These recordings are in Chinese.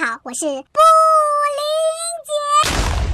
好，我是布林姐。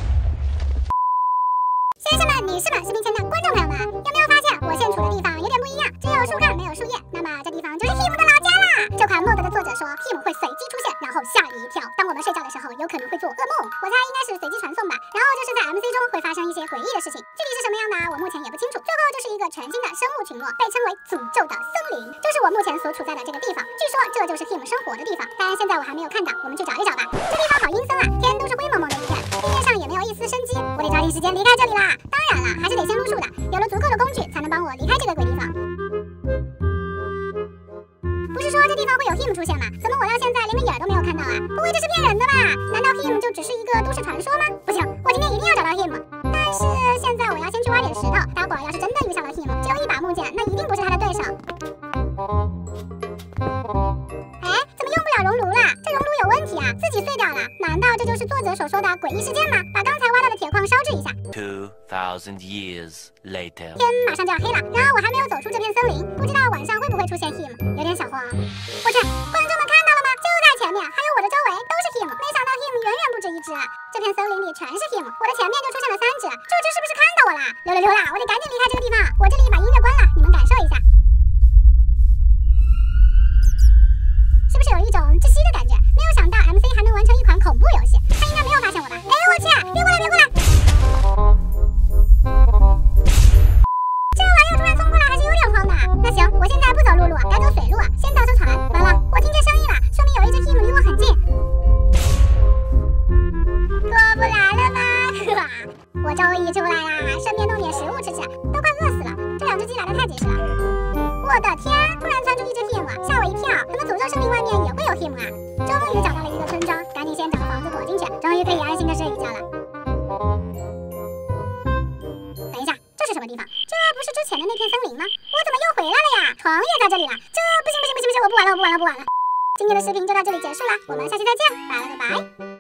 先生们、女士们、视频前的观众朋友们，有没有发现我现处的地方有点不一样？只有树干没有树叶，那么这地方就是 Him 的老家啦。这款 mod 的作者说 Him 会随机出现，然后吓你一跳。当我们睡觉的时候，有可能会做噩梦。我猜应该是随机传送吧。然后就是在 MC 中会发生一些诡异的事情，具体是什么样的，我目前也不清楚。最后就是一个全新的生物群落，被称为诅咒的森林，就是我目前所处在的这个地方。据说这就是 Him 生活的地方，但现在我还没有看到，我们去找一找吧。这地方好阴森啊，天都是灰蒙蒙的一片，地面上也没有一丝生机，我得抓紧时间离开这里啦。当然了，还是得先撸树的，有了足够的工具才能帮我离开这个鬼地方。不是说这地方会有 Him 出现吗？怎么我到现在连个影儿都没有看到啊？不会这是骗人的吧？难道 Him 就只是一个都市传说吗？不行，我今天一定要找到 Him。但是现在我要先去挖点石头，待会儿要是真的遇上了 Him， 只有一把木剑，那一定不是他的对手。哎，怎么用不了熔炉了？这熔炉有问题啊，自己碎掉了。难道这就是作者所说的诡异事件吗？把刚才挖到的铁矿烧制一下。 2000 years later， 天马上就要黑了，然后我还没有走出这片森林，不知道晚上会不会出现 Him， 有点小慌。我去，观众们看到了吗？就在前面，还有我的周围都是 Him， 没想到 Him 远远不止一只，这片森林里全是 Him， 我的前面就出现了3只，这只是不是看到我了？溜啦，我得赶紧离开这个地方。我这里把音乐关了，你们感受一下，是不是有一种窒息的感觉？没有想到 MC 还能完成一款恐怖游戏，他应该没有发现我吧？哎，我去，别过来！那行，我现在不走陆路，改走水路，先造艘船。完了，我听见声音了，说明有一只 Him 离我很近。过不来了吗？我终于出来啦，顺便弄点食物吃吃，都快饿死了。这2只鸡来得太及时了。我的天，突然窜出一只 Him， 吓我一跳。可能诅咒森林外面也会有 Him 啊。终于找到了一个村庄，赶紧先找个房子躲进去，终于可以安心的睡一觉了。等一下，这是什么地方？这不是之前的那片森林吗？我怎么又回来了呀？床也在这里了，这不行，我不玩了。今天的视频就到这里结束了，我们下期再见，拜了个拜。